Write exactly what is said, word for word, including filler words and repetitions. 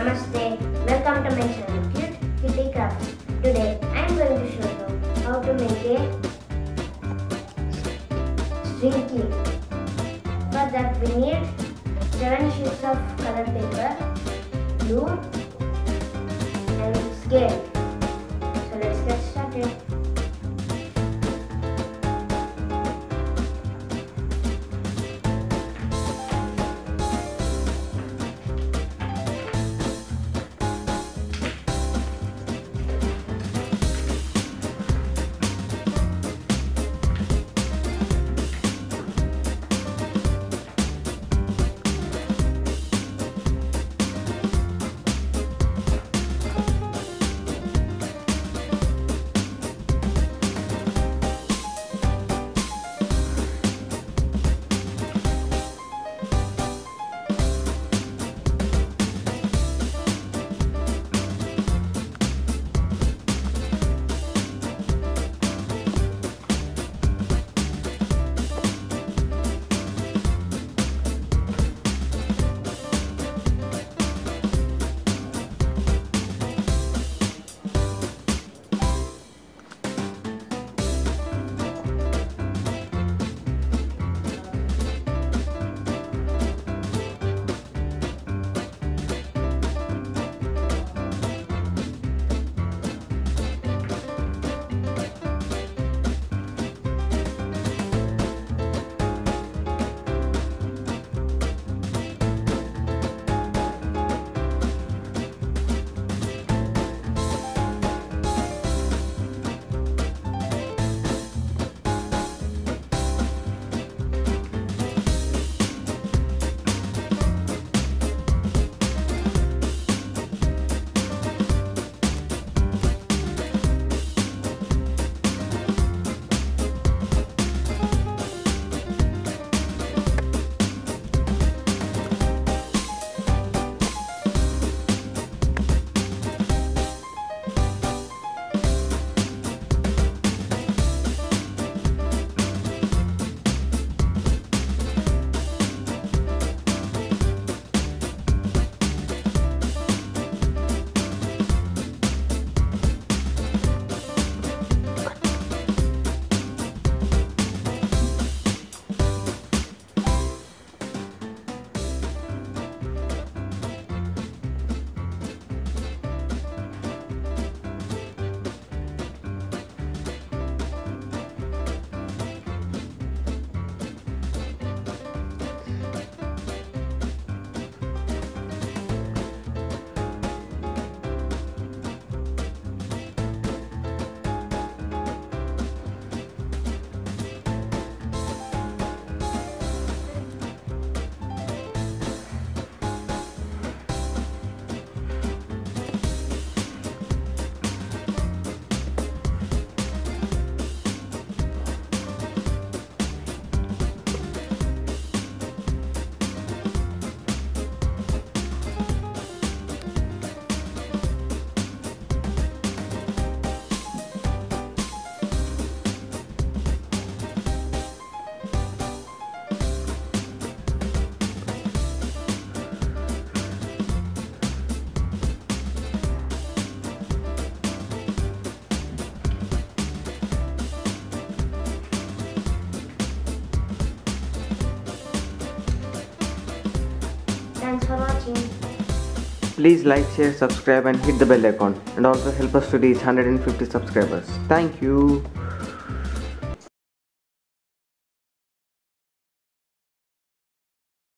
Namaste, welcome to my channel Cute Kitty Crafts. Today I am going to show you how to make a slinky. For that we need seven sheets of color paper, glue and scale. So let's get started. Thanks for watching. Please like, share, subscribe and hit the bell icon, and also help us to reach one hundred fifty subscribers. Thank you.